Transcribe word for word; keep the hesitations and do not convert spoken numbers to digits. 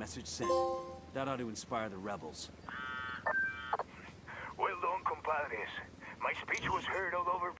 Message sent. That ought to inspire the rebels. Well done, compadres. My speech was heard all over